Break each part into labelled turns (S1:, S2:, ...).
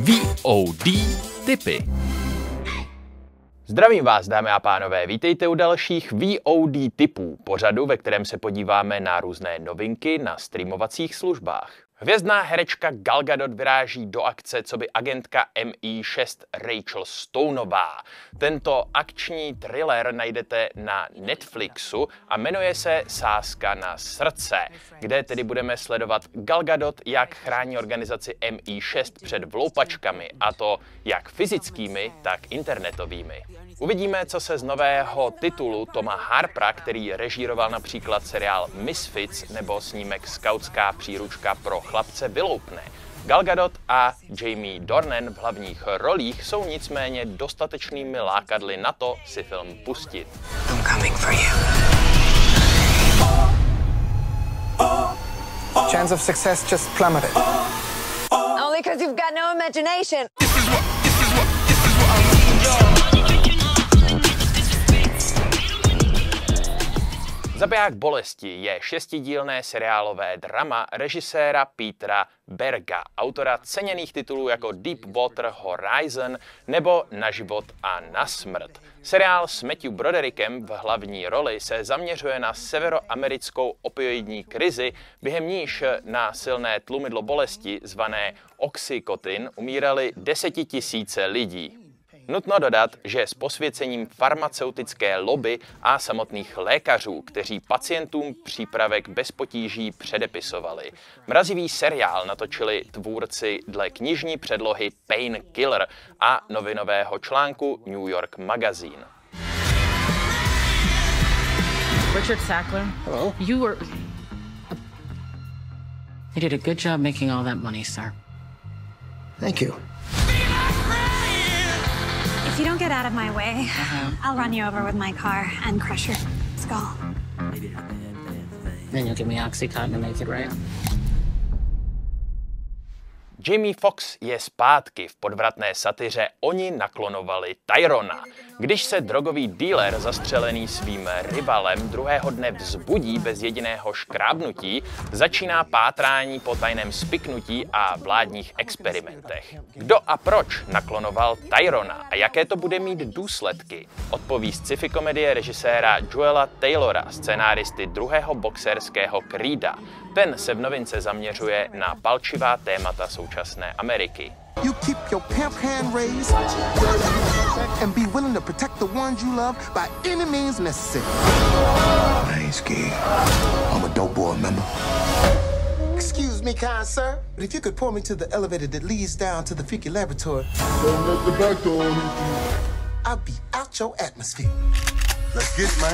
S1: VOD tipy. Zdravím vás, dámy a pánové, vítejte u dalších VOD tipů, pořadu, ve kterém se podíváme na různé novinky na streamovacích službách. Hvězdná herečka Gal Gadot vyráží do akce coby agentka MI6 Rachel Stoneová. Tento akční thriller najdete na Netflixu a jmenuje se Sázka na srdce, kde tedy budeme sledovat Gal Gadot, jak chrání organizaci MI6 před vloupačkami, a to jak fyzickými, tak internetovými. Uvidíme, co se z nového titulu Toma Harpera, který režíroval například seriál Misfits nebo snímek Skautská příručka pro chlapce, vyloupne. Gal Gadot a Jamie Dornan v hlavních rolích jsou nicméně dostatečnými lákadly na to si film pustit.
S2: I'm coming for you.
S3: Chance of success just plummeted.
S4: Only 'cause you've got no imagination.
S1: Zabiják bolesti je šestidílné seriálové drama režiséra Petera Berga, autora ceněných titulů jako Deepwater Horizon nebo Na život a na smrt. Seriál s Matthew Broderickem v hlavní roli se zaměřuje na severoamerickou opioidní krizi, během níž na silné tlumidlo bolesti zvané Oxycontin umírali desetitisíce lidí. Nutno dodat, že s posvěcením farmaceutické lobby a samotných lékařů, kteří pacientům přípravek bez potíží předepisovali. Mrazivý seriál natočili tvůrci dle knižní předlohy Painkiller a novinového článku New York Magazine.
S5: Richard Sackler.
S3: Hello.
S5: You did a good job making all that money, sir.
S3: Thank you.
S6: If you don't get out of my way, I'll run you over with my car and crush your skull.
S5: Then you'll give me Oxycontin to make it right.
S1: Jamie Foxx je zpátky v podvratné satyře Oni naklonovali Tyrona. Když se drogový dealer zastřelený svým rivalem druhého dne vzbudí bez jediného škrábnutí, začíná pátrání po tajném spiknutí a vládních experimentech. Kdo a proč naklonoval Tyrona a jaké to bude mít důsledky, odpoví sci-fi komedie režiséra Joela Taylora, scenáristy druhého boxerského Creeda. Ten se v novince zaměřuje na palčivá témata současné Ameriky.
S7: You keep your pimp hand raised and be willing to protect the ones you love by any means necessary.
S2: I ain't scared. I'm a dope boy, remember?
S7: Excuse me, kind sir, but if you could point me to the elevator that leads down to the freaky laboratory, I'll be out your atmosphere.
S2: Let's get it, man.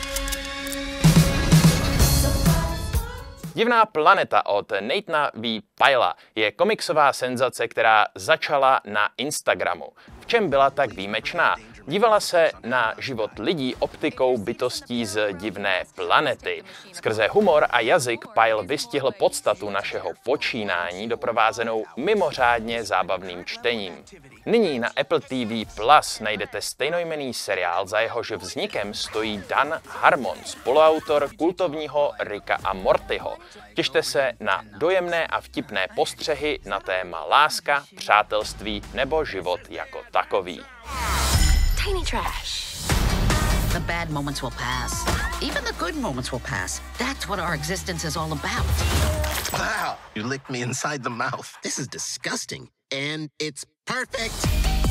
S1: Divná planeta od Nathana V. Pyla je komiksová senzace, která začala na Instagramu. V čem byla tak výjimečná? Dívala se na život lidí optikou bytostí z divné planety. Skrze humor a jazyk Pyle vystihl podstatu našeho počínání doprovázenou mimořádně zábavným čtením. Nyní na Apple TV Plus najdete stejnojmenný seriál, za jehož vznikem stojí Dan Harmon, spoluautor kultovního Ricka a Mortyho. Těšte se na dojemné a vtipné postřehy na téma láska, přátelství nebo život jako takový.
S4: Tiny trash.
S8: The bad moments will pass. Even the good moments will pass. That's what our existence is all about.
S2: Wow, you licked me inside the mouth. This is disgusting. And it's perfect.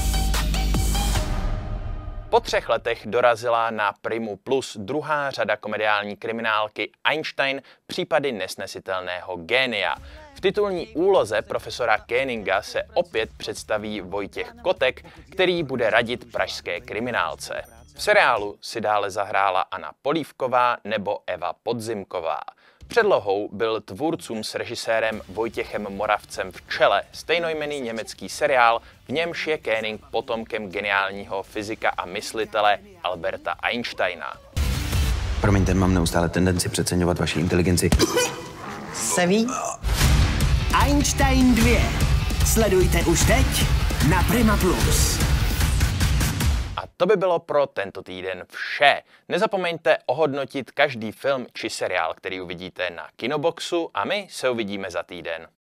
S1: Po 3 letech dorazila na Primu Plus druhá řada komediální kriminálky Einstein případy nesnesitelného génia. V titulní úloze profesora Koeninga se opět představí Vojtěch Kotek, který bude radit pražské kriminálce. V seriálu si dále zahrála Anna Polívková nebo Eva Podzimková. Předlohou byl tvůrcům s režisérem Vojtěchem Moravcem v čele stejnojmenný německý seriál, v němž je Koenig potomkem geniálního fyzika a myslitele Alberta Einsteina.
S9: Promiňte, mám neustále tendenci přeceňovat vaši inteligenci.
S3: Se ví? Einstein 2. Sledujte už teď na Prima Plus.
S1: A to by bylo pro tento týden vše. Nezapomeňte ohodnotit každý film či seriál, který uvidíte na Kinoboxu, a my se uvidíme za týden.